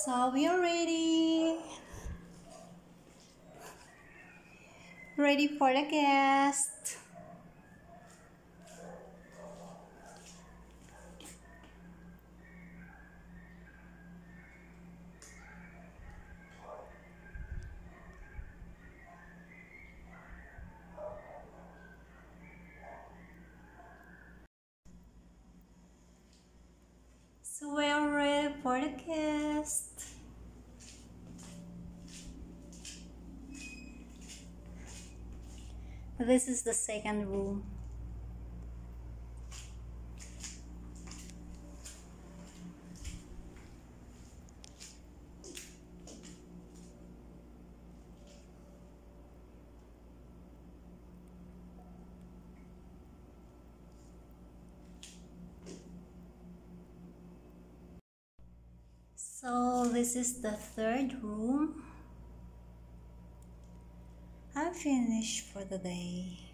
So we are ready for the guest. So we are ready for the guest. This is the second room. So this is the third room. I'm finished for the day.